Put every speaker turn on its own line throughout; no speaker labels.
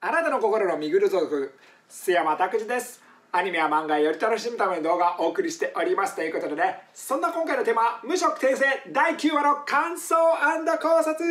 あなたの心のミグル族、須山拓司です。アニメや漫画をより楽しむための動画をお送りしておりますということでね、そんな今回のテーマは無色転生第9話の感想&考察。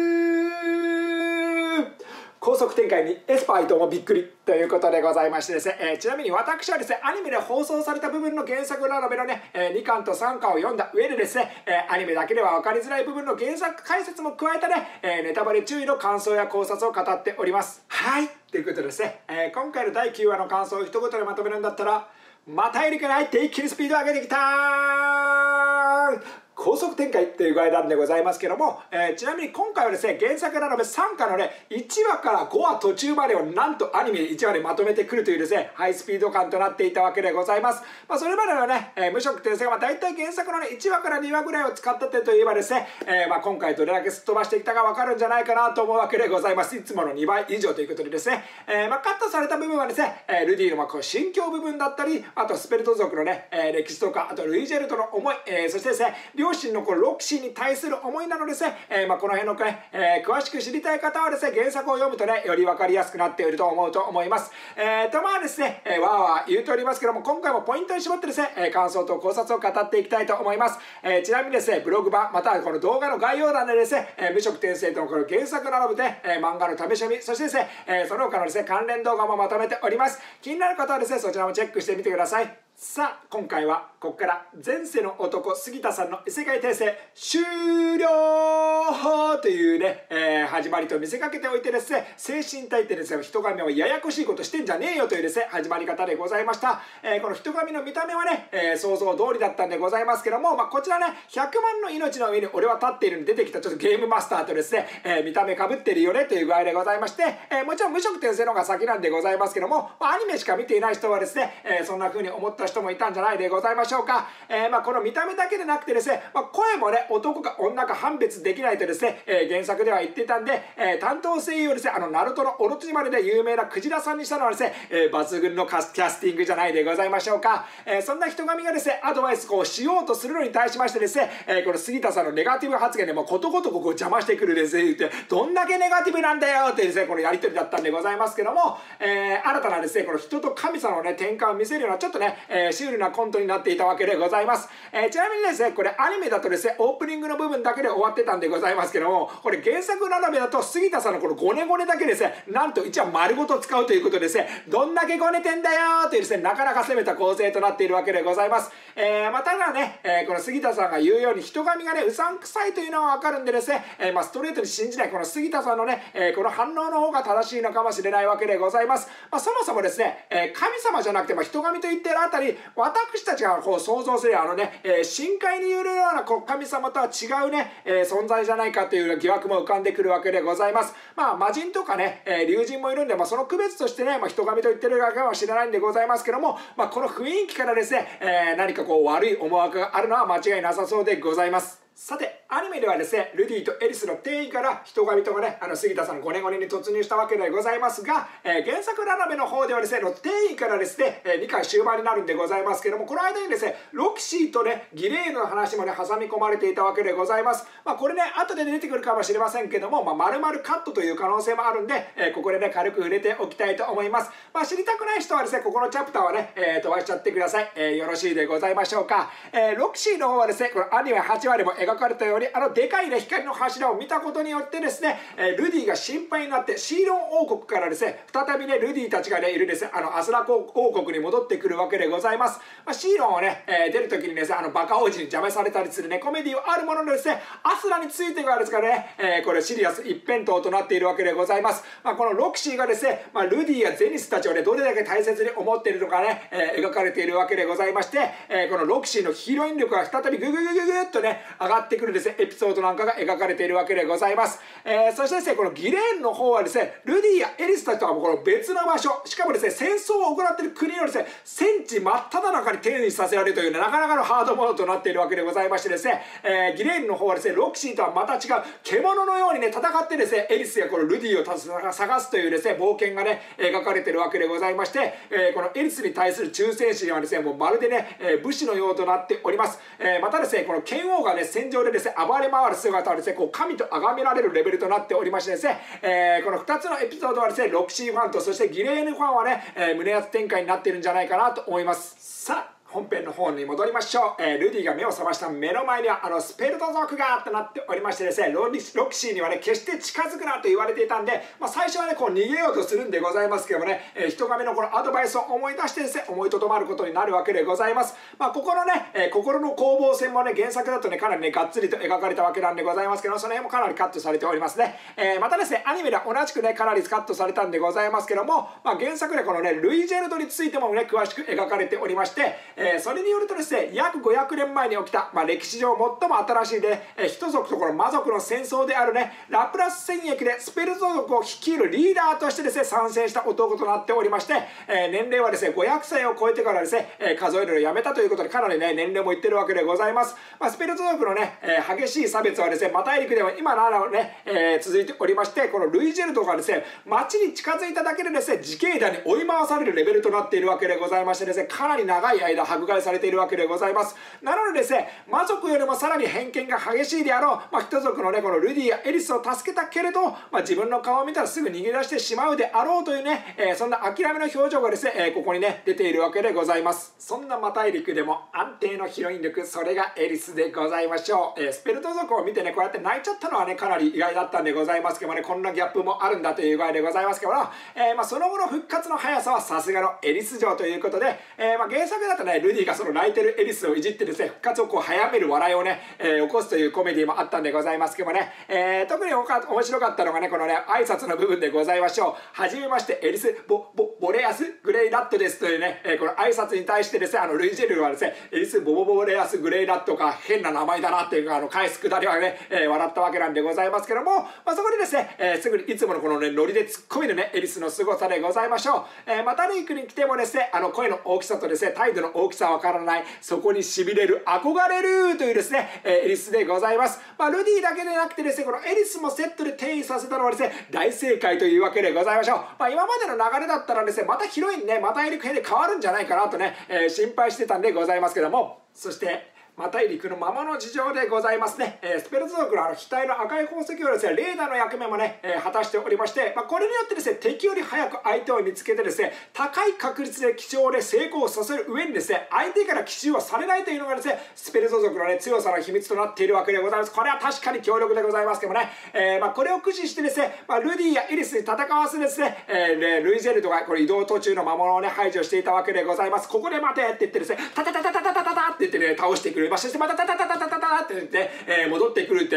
高速展開にエスパー伊藤もびっくりということでございましてですね、ちなみに私はですね、アニメで放送された部分の原作並べのね、2巻と3巻を読んだ上でですね、アニメだけでは分かりづらい部分の原作解説も加えたね、ネタバレ注意の感想や考察を語っております。はい、ということでですね、今回の第9話の感想を一言でまとめるんだったら、またよりから入って一気にスピードを上げてきたー高速展開っていう具合なんでございますけども、ちなみに今回はですね、原作並べ3巻のね、1話から5話途中までをなんとアニメで1話でまとめてくるというですね、ハイスピード感となっていたわけでございます。それまでのね、無色転生は大体原作のね、1話から2話ぐらいを使った点といえばですね、今回どれだけすっ飛ばしてきたかわかるんじゃないかなと思うわけでございます。いつもの2倍以上ということでですね、カットされた部分はですね、ルディのこう心境部分だったり、あとスペルト族のね、歴史とか、あとルイジェルトの思い、そしてですね、両親のこのロキシーに対する思いなのですね、この辺のね、詳しく知りたい方はですね、原作を読むとね、より分かりやすくなっていると思うと思います。ですね、わーわー言うておりますけども、今回もポイントに絞ってですね、感想と考察を語っていきたいと思います。ちなみにですね、ブログ版、またはこの動画の概要欄でですね、無色転生とのこの原作並べて、漫画の試し読み、そしてですね、その他のですね、関連動画もまとめております。気になる方はですね、そちらもチェックしてみてください。さあ今回はここから前世の男杉田さんの異世界転生終了というね、始まりと見せかけておいてですね、精神体ってですね、人神はややこしいことしてんじゃねえよというですね、始まり方でございました。この人神の見た目はね、想像通りだったんでございますけども、こちらね、100万の命の上に俺は立っているに出てきたちょっとゲームマスターとですね、見た目かぶってるよねという具合でございまして、もちろん無色転生の方が先なんでございますけども、アニメしか見ていない人はですね、そんな風に思った人もいたんじゃないでございましょうか。この見た目だけでなくてですね、声もね、男か女か判別できないとですね、原作では言ってたんで、担当声優をですね、ナルトのオロチマルで有名なクジラさんにしたのはですね、抜群のキャスティングじゃないでございましょうか。そんな人神がですね、アドバイスこうしようとするのに対しましてですね、この杉田さんのネガティブ発言でもことごとくこう邪魔してくるですね、言って、どんだけネガティブなんだよってですね、このやりとりだったんでございますけども、新たなですね、この人と神様のね、転換を見せるようなちょっとね、シュールなコントになっていたわけでございます。ちなみにですね、これアニメだとですね、オープニングの部分だけで終わってたんでございますけども、これ原作並べだと杉田さんのこのゴネゴネだけですね、なんと1話丸ごと使うということでですね、どんだけゴネてんだよーというですね、なかなか攻めた構成となっているわけでございます。ただね、この杉田さんが言うように人神がね、うさんくさいというのはわかるんでですね、ストレートに信じないこの杉田さんのね、この反応の方が正しいのかもしれないわけでございます。そもそもですね、神様じゃなくて、人神と言ってるあたり、私たちがこう想像する深海にいるような神様とは違うね、存在じゃないかという疑惑も浮かんでくるわけでございます。魔人とかね、竜神もいるんで、その区別としてね、人神と言ってるわけかもしれないんでございますけども、この雰囲気からですね、何かこう悪い思惑があるのは間違いなさそうでございます。さて、アニメではですね、ルディとエリスの転移から人神とかね、杉田さんのゴネゴネに突入したわけでございますが、原作並べの方ではですね、転移からですね、2回終盤になるんでございますけども、この間にですね、ロキシーとね、ギレーヌの話もね、挟み込まれていたわけでございます。これね、後で出てくるかもしれませんけども、丸々カットという可能性もあるんで、ここでね、軽く触れておきたいと思います。知りたくない人はですね、ここのチャプターはね、飛ばしちゃってください。よろしいでございましょうか。ロキシーの方はですね、このアニメ8話でも描かれたように、でかいね、光の柱を見たことによってですね、ルディが心配になってシーロン王国からですね、再びね、ルディたちがね、いるですね、アスラ王国に戻ってくるわけでございます。シーロンをね、出るときにですね、バカ王子に邪魔されたりするね、コメディはあるもののですね、アスラについてがですからね、これシリアス一辺倒となっているわけでございます。このロキシーがですね、ルディやゼニスたちをね、どれだけ大切に思っているのかね、描かれているわけでございまして、このロキシーのヒーロイン力が再びグググググっとね、上がってくるですね、エピソードなんかが描かれているわけでございます。そしてですね、このギレーヌの方はですね、ルディやエリスたちとはもうこの別の場所、しかもですね、戦争を行っている国のですね、戦地真っ只中に転移させられるという、ね、なかなかのハードモードとなっているわけでございましてですね、ギレーヌの方はですね、ロキシーとはまた違う獣のようにね、戦ってですね、エリスやこのルディを探すというですね、冒険がね、描かれているわけでございまして、このエリスに対する忠誠心はですね、もうまるでね、武士のようとなっております。またですね、この剣王がね、戦戦場でですね暴れ回る姿はですねこう神と崇められるレベルとなっておりましてですね、この2つのエピソードはですねロキシーファンとそしてギレーヌファンはね、胸熱展開になっているんじゃないかなと思います。さあ本編の方に戻りましょう。ルディが目を覚ました目の前にはスペルト族がとなっておりましてですね、ロキシーにはね決して近づくなと言われていたんで、最初はねこう逃げようとするんでございますけどもね、人亀のこのアドバイスを思い出してですね思いとどまることになるわけでございます。ここのね、心の攻防戦もね原作だとねかなりねがっつりと描かれたわけなんでございますけど、その辺もかなりカットされておりますね。またですねアニメでは同じくねかなりカットされたんでございますけども、原作でこのねルイジェルドについてもね詳しく描かれておりまして、それによるとですね約500年前に起きた、歴史上最も新しいで、人族とこの魔族の戦争であるねラプラス戦役でスペルト族を率いるリーダーとしてですね参戦した男となっておりまして、年齢はですね500歳を超えてからですね、数えるのをやめたということでかなりね年齢もいってるわけでございます。スペルト族のね、激しい差別はですねマ大陸では今ならね、続いておりまして、このルイジェルドがですね町に近づいただけでですね自警団に追い回されるレベルとなっているわけでございましてですね、かなり長い間迫害されているわけでございます。なのでですね魔族よりもさらに偏見が激しいであろう、人族のねこのルディやエリスを助けたけれど、自分の顔を見たらすぐ逃げ出してしまうであろうというね、そんな諦めの表情がですね、ここにね出ているわけでございます。そんなマ大陸でも安定のヒロイン力、それがエリスでございましょう。スペルト族を見てねこうやって泣いちゃったのはねかなり意外だったんでございますけどもね、こんなギャップもあるんだという具合でございますけども、その後の復活の速さはさすがのエリス嬢ということで、原作だとねルディがその泣いてるエリスをいじってですね復活をこう早める笑いをね、起こすというコメディもあったんでございますけどもね、特に面白かったのがねこのね挨拶の部分でございましょう。はじめましてエリス・ボレアス・グレイラットですというね、この挨拶に対してですねルイジェルはですねエリス・ボレアス・グレイラットが変な名前だなっていう返すくだりはね、笑ったわけなんでございますけども、そこでですね、すぐにいつものこのねノリでツッコミのねエリスの凄さでございましょう。マタリークに来てもですね声の大きさとですね態度の大きさはわからない、そこにしびれる憧れるというですね、エリスでございます。ルディだけでなくてですねこのエリスもセットで転移させたのはですね大正解というわけでございましょう。今までの流れだったらですねまたヒロインねまたエリク編で変わるんじゃないかなとね、心配してたんでございますけども、そしてマタイ陸のままの事情でございますね。スペルト族の額の赤い宝石をですねレーダーの役目もね、果たしておりまして、これによってですね敵より早く相手を見つけてですね高い確率で奇襲で成功させる上にですね相手から奇襲はされないというのがですねスペルト族のね強さの秘密となっているわけでございます。これは確かに強力でございますけどもね、これを駆使してですね、ルディやエリスに戦わせですね、ルイジェルドがこれ移動途中の魔物をね排除していたわけでございます。ここで待てって言ってですねタタタタタタタタタって言ってね倒してくれまして、またタタタタタタタって言って、戻ってくるって、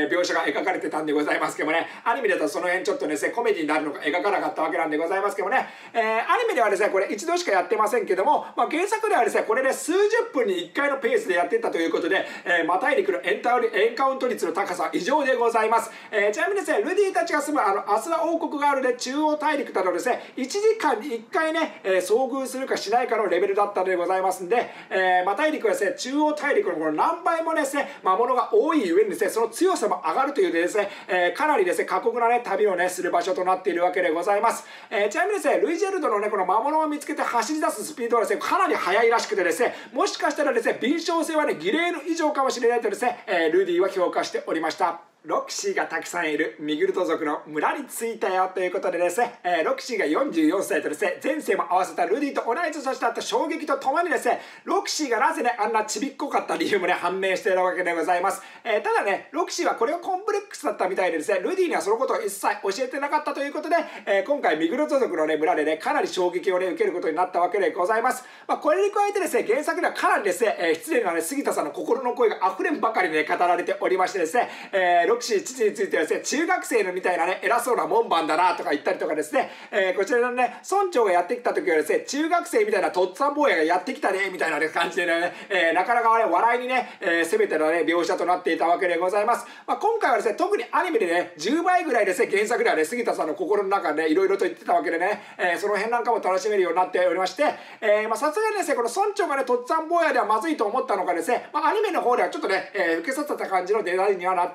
描写が描かれてたんでございますけどもね、アニメだとその辺ちょっとですねコメディになるのか描かなかったわけなんでございますけどもね、アニメではですねこれ一度しかやってませんけども、原作ではですねこれで数十分に1回のペースでやってたということで、マタイ陸のエンカウント率の高さは異常でございます。ちなみにですねルディたちが住むアスラ王国があるね中央大陸だとですね1時間に1回ね、遭遇するかしないかのレベルだったでございますんで、マタイ陸はですね中央大陸のこの何倍もですね魔物が多い上にですねその強さも上がるというですね、かなりですね過酷なね旅をねする場所となっているわけでございます。ちなみにですねルイジェルドのねこの魔物を見つけて走り出すスピードはですねかなり速いらしくてですね、もしかしたらですね敏捷性はねギレーヌ以上かもしれないとですね、ルディは評価しておりました。ロキシーがたくさんいるミグルト族の村に着いたよということでですね、ロキシーが44歳とですね前世も合わせたルディと同い年とした衝撃とともにですねロキシーがなぜねあんなちびっこかった理由もね判明しているわけでございます。ただねロキシーはこれがコンプレックスだったみたいでですねルディにはそのことを一切教えてなかったということで、今回ミグルト族のね村でねかなり衝撃をね受けることになったわけでございます。これに加えてですね原作ではかなりですね、失礼なね杉田さんの心の声が溢れんばかりね語られておりましてですね、ロキシー父についてはですね中学生のみたいなね偉そうな門番だなとか言ったりとかですね、こちらのね村長がやってきた時はですね中学生みたいなとっつぁん坊やがやってきたねみたいな、ね、感じでね、なかなかね笑いにね、攻めてのね描写となっていたわけでございます。今回はですね特にアニメでね10倍ぐらいですね原作ではね杉田さんの心の中でねいろいろと言ってたわけでね、その辺なんかも楽しめるようになっておりまして、さすがにですねこの村長がねとっつぁん坊やではまずいと思ったのかですね、アニメの方ではちょっとね受けさせた感じのデザインにはなっておりました。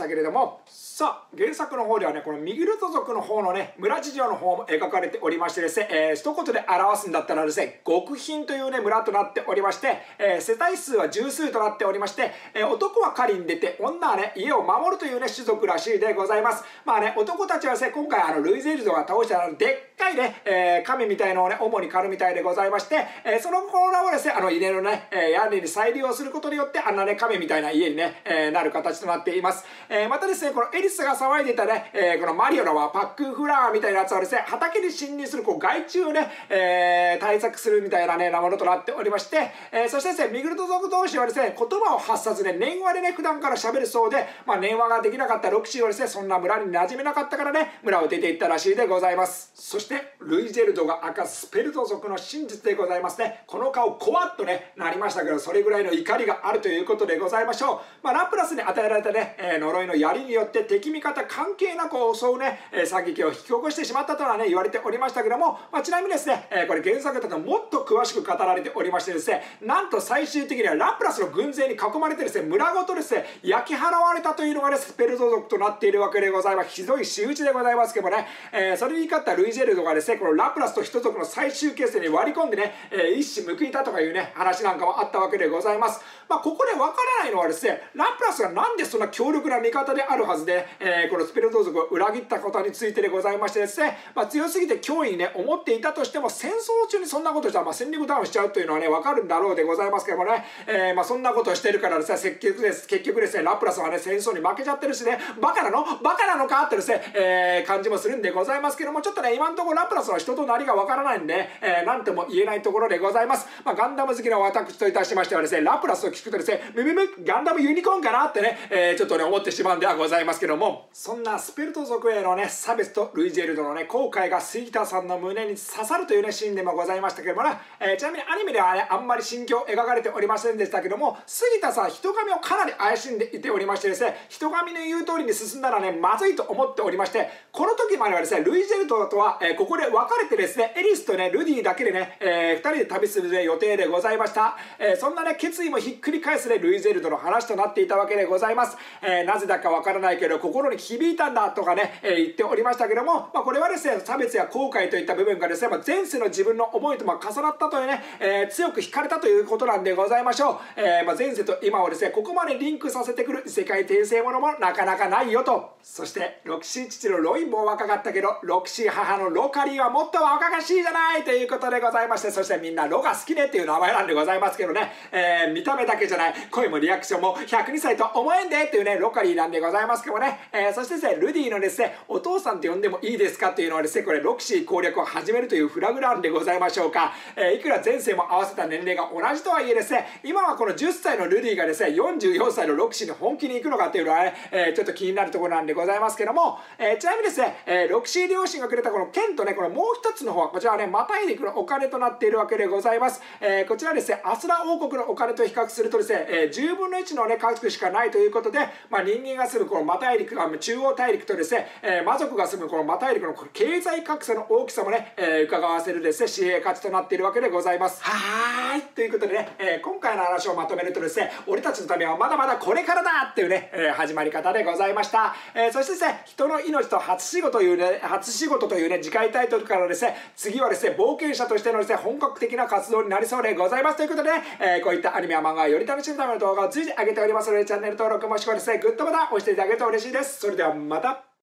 したけれども、さあ原作の方ではねこのミギルト族の方のね村事情の方も描かれておりましてですね、一言で表すんだったらですね極貧というね村となっておりまして、世帯数は十数となっておりまして、男は狩りに出て女はね家を守るというね種族らしいでございます。まあね男たちはですね今回ルイゼルドが倒したでっかいね、神みたいのをね主に狩るみたいでございまして、その頃はですね家のね、屋根に再利用することによってあんなね亀みたいな家にね、なる形となっています。またですねこのエリスが騒いでいたね、このマリオのはパックフラワーみたいなやつはですね畑に侵入する害虫をね、対策するみたいなねものとなっておりまして、そしてですねミグルト族同士はですね言葉を発さずね念話でね普段から喋るそうで、念話ができなかったロクシーはですねそんな村に馴染めなかったからね村を出ていったらしいでございます。そしてルイジェルドが明かすスペルト族の真実でございますね。この顔コワッとねなりましたけど、それぐらいの怒りがあるということでございましょう。ラプラスに与えられたね、呪いの槍によって敵味方関係なく襲うね、惨劇を引き起こしてしまったとはね言われておりましたけども、ちなみにですね、これ原作だともっと詳しく語られておりましてですね、なんと最終的にはラプラスの軍勢に囲まれてですね村ごとですね焼き払われたというのがねスペルト族となっているわけでございます。ひどい仕打ちでございますけどもね、それに勝ったルイジェルドがですねこのラプラスと人族の最終決戦に割り込んでね、一矢報いたとかいうね話なんかもあったわけでございます。ここでわからないのはですねラプラスがなんでそんな強力な味方であるはずで、このスペルト族を裏切ったことについてでございましてですね、強すぎて脅威にね思っていたとしても戦争中にそんなことしたら戦力ダウンしちゃうというのはねわかるんだろうでございますけどもね、そんなことをしてるからですね結局ですねラプラスはね戦争に負けちゃってるしねバカなのかってですね、感じもするんでございますけども、ちょっとね今のところラプラスは人となりがわからないんで、なんとも言えないところでございます。ガンダム好きな私といたしましてはですねラプラスを聞くとですねガンダムユニコーンかなってね、ちょっとね思ってしまうんではございますけども、そんなスペルト族へのね差別とルイジェルドのね後悔が杉田さんの胸に刺さるというねシーンでもございましたけどもね、ちなみにアニメではねあんまり心境描かれておりませんでしたけども、杉田さん人神をかなり怪しんでいておりましてですね、人神の言う通りに進んだらねまずいと思っておりまして、この時まではですねルイジェルドとは、ここで別れてですねエリスとねルディだけでね、2人で旅する、予定でございました。そんなね決意もひっくり返すねルイジェルドの話となっていたわけでございます。なぜだかわからないけど心に響いたんだとかね、言っておりましたけども、これはですね差別や後悔といった部分がですね、前世の自分の思いと重なったというね、強く惹かれたということなんでございましょう。前世と今をですねここまでリンクさせてくる異世界転生ものもなかなかないよと。そしてロキシー父のロインも若かったけどロキシー母のロカリーはもっと若々しいじゃないということでございまして、そしてみんなロが好きねっていう名前なんでございますけどね、見た目だけじゃない声もリアクションも102歳と思えんでっていうねロカリーなんでございますけどもね、そしてですねルディのですねお父さんって呼んでもいいですかっていうのはですねこれロキシー攻略を始めるというフラグなんでございましょうか。いくら前世も合わせた年齢が同じとはいえですね、今はこの10歳のルディがですね44歳のロキシーに本気に行くのかっていうのはね、ちょっと気になるところなんでございますけども、ちなみにですね、ロキシー両親がくれたこの剣とねこのもう一つの方はこちらはねマタイリクのお金となっているわけでございます。こちらですねアスラ王国のお金と比較するとですね、10分の1のね額しかないということで、人間が住むこのマタイ陸中央大陸とですね、魔族が住むこのマタイ陸の経済格差の大きさもね、伺わせるですね紙幣価値となっているわけでございます。はーいということでね、今回の話をまとめるとですね俺たちのためはまだまだこれからだっていうね、始まり方でございました。そしてですね人の命と初仕事というね次回タイトルからですね次はですね冒険者としてのですね本格的な活動になりそうでございますということで、こういったアニメや漫画をより楽しむための動画を随時上げておりますのでチャンネル登録もしくはですねグッドボタンを押していただけると嬉しいです。それではまた。